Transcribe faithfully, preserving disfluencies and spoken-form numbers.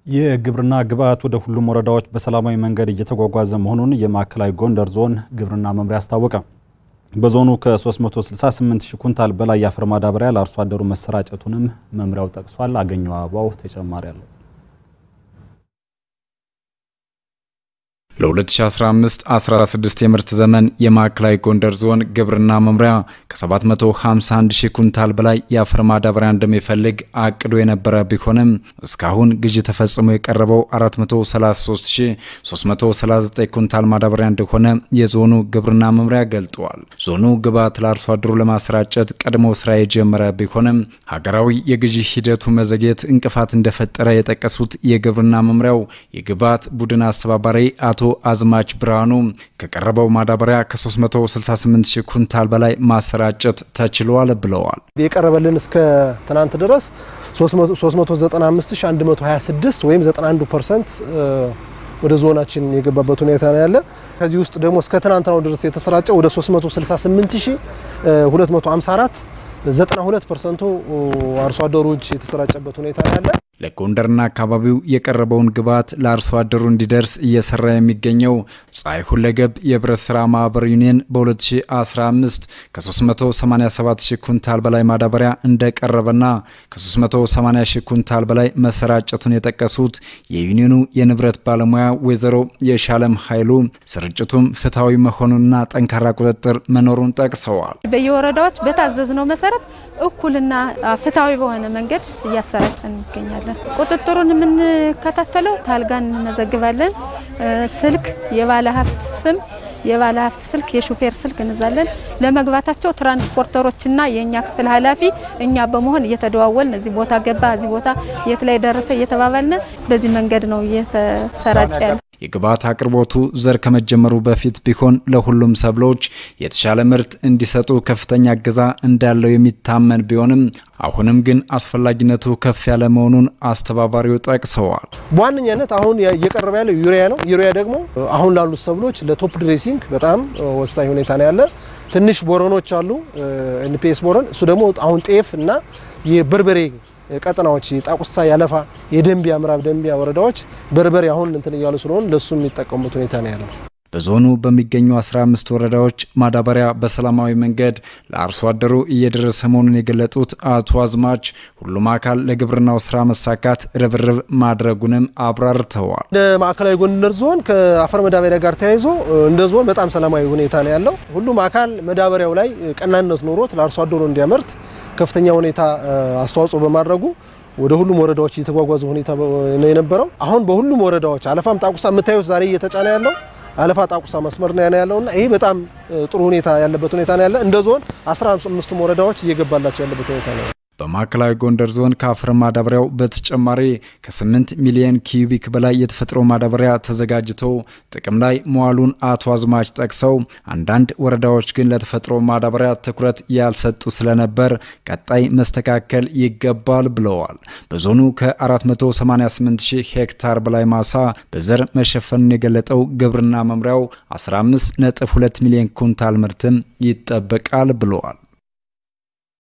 የግብርና ግብዓት ወደ ሁሉም ወረዳዎች በሰላማዊ መንገድ እየተጓጓዘ መሆኑን የማዕከላዊ ጎንደር ዞን ግብርና መምሪያ አስታወቀ። በዞኑ ከ368 ሺህ ኩንታል በላይ የአፈር ማዳበሪያ ለአርሶ አደሩ መሰራጨቱንም መምሪያው ጠቅሷል። አገኘው አባው ተጨማሪ አለው። ለ2015-16 የምርት ዘመን የማዕከላዊ ጎንደር ዞን ግብርና መምሪያ ከ751 ሺህ ኩንታል በላይ የአፈር ማዳበሪያ እንደሚፈልግ አቅዶ የነበረ ቢሆንም እስካሁን ግዢ ተፈጽሞ የቀረበው አራት መቶ ሰላሳ ሶስት ሺህ ሶስት መቶ ሰላሳ ዘጠኝ ኩንታል ማዳበሪያ እንደሆነ የዞኑ ግብርና መምሪያ ገልጧል። ዞኑ ግብዓት ለአርሶ አደሩ ለማሰራጨት ቀድሞ ስራ የጀመረ ቢሆንም ሀገራዊ የግዢ ሂደቱ መዘግየት እንቅፋት እንደፈጠረ የጠቀሱት የግብርና መምሪያው የግብዓት ቡድን አስተባባሪ አቶ አዝማች ብርሃኑ ከቀረበው ማዳበሪያ ከ368 ሺህ ኩንታል በላይ ማሰራጨት ተችሏል ብለዋል። የቀረበልን እስከ ትናንት ድረስ ሶስት መቶ ዘጠና አምስት ሺህ አንድ መቶ ሃያ ስድስት ወይም ዘጠና አንድ ፐርሰንት ወደ ዞናችን የገባበት ሁኔታ ነው ያለ። ከዚህ ውስጥ ደግሞ እስከ ትናንትናው ድረስ የተሰራጨው ወደ ሶስት መቶ ስልሳ ስምንት ሺህ ሁለት መቶ ሃምሳ አራት ዘጠና ሁለት ፐርሰንት አርሶ አደሮች የተሰራጨበት ሁኔታ ነው ያለ። ለጎንደርና አካባቢው የቀረበውን ግብዓት ለአርሶ አደሩ እንዲደርስ እየሰራ የሚገኘው ፀሐይ ሁለገብ የብረት ስራ ማህበር ዩኒየን በ2015 ከ387 ሺህ ኩንታል በላይ ማዳበሪያ እንደቀረበና ከ380 ሺህ ኩንታል በላይ መሰራጨቱን የጠቀሱት የዩኒየኑ የንብረት ባለሙያ ወይዘሮ የሻለም ኃይሉ ስርጭቱም ፍትሃዊ መሆኑንና ጠንካራ ቁጥጥር መኖሩን ጠቅሰዋል። በየወረዳዎች በታዘዝነው መሰረት እኩልና ፍትሃዊ በሆነ መንገድ እያሰራጨን ይገኛል። ቁጥጥሩን ምን ከተተለው ታልጋን መዘግባለን። ስልክ የባለ ሀብት ስም የባለ ሀብት ስልክ የሹፌር ስልክ እንዛለን። ለመግባታቸው ትራንስፖርተሮችና የኛ ክፍል ኃላፊ እኛ በመሆን እየተደዋወልን እዚህ ቦታ ገባ እዚህ ቦታ የት ላይ ደረሰ እየተባባልን በዚህ መንገድ ነው እየተሰራጨ ያለው። የግብዓት አቅርቦቱ ዘር ከመጀመሩ በፊት ቢሆን ለሁሉም ሰብሎች የተሻለ ምርት እንዲሰጡ ከፍተኛ እገዛ እንዳለው የሚታመን ቢሆንም አሁንም ግን አስፈላጊነቱ ከፍ ያለ መሆኑን አስተባባሪው ጠቅሰዋል። በዋነኛነት አሁን እየቀረበ ያለው ዩሪያ ነው። ዩሪያ ደግሞ አሁን ላሉት ሰብሎች ለቶፕ ድሬሲንግ በጣም ወሳኝ ሁኔታ ነው ያለ። ትንሽ ቦረኖች አሉ ኤንፒኤስ ቦረን፣ እሱ ደግሞ አሁን ጤፍ እና የበርበሬ ቀጠናዎች ጣቁሳ ያለፋ የደንቢያ ምዕራብ ደንቢያ ወረዳዎች በርበሬ አሁን እንትን ያሉ ስለሆነ ለሱ የሚጠቀሙት ሁኔታ ነው ያለው። በዞኑ በሚገኙ አስራ አምስት ወረዳዎች ማዳበሪያ በሰላማዊ መንገድ ለአርሶ አደሩ እየደረሰ መሆኑን የገለጹት አቶ አዝማች ሁሉም አካል ለግብርናው ስራ መሳካት ርብርብ ማድረጉንም አብራርተዋል። ለማዕከላዊ ጎንደር ዞን ከአፈር ማዳበሪያ ጋር ተያይዞ እንደ ዞን በጣም ሰላማዊ ሁኔታ ነው ያለው። ሁሉም አካል ማዳበሪያው ላይ ቀናነት ኖሮት ለአርሶ አደሩ እንዲያመርት ከፍተኛ ሁኔታ አስተዋጽኦ በማድረጉ ወደ ሁሉም ወረዳዎች እየተጓጓዘ ሁኔታ ነው የነበረው። አሁን በሁሉም ወረዳዎች አለፋም ጣቁሳ የምታዩት ዛሬ እየተጫነ ያለው አለፋ ጣቁሳ መስመር ነው ያለውና ይሄ በጣም ጥሩ ሁኔታ ያለበት ሁኔታ ነው ያለ። እንደ ዞን አስራ አምስት ወረዳዎች እየገባላቸው ያለበት ሁኔታ ነው። በማዕከላዊ ጎንደር ዞን ከአፈር ማዳበሪያው በተጨማሪ ከ8 ሚሊዮን ኪዩቢክ በላይ የተፈጥሮ ማዳበሪያ ተዘጋጅቶ ጥቅም ላይ መዋሉን አቶ አዝማች ጠቅሰው አንዳንድ ወረዳዎች ግን ለተፈጥሮ ማዳበሪያ ትኩረት ያልሰጡ ስለነበር ቀጣይ መስተካከል ይገባል ብለዋል። በዞኑ ከ488 ሺህ ሄክታር በላይ ማሳ በዘር መሸፈኑን የገለጠው ግብርና መምሪያው አስራ አምስት ነጥብ ሁለት ሚሊዮን ኩንታል ምርትም ይጠበቃል ብለዋል።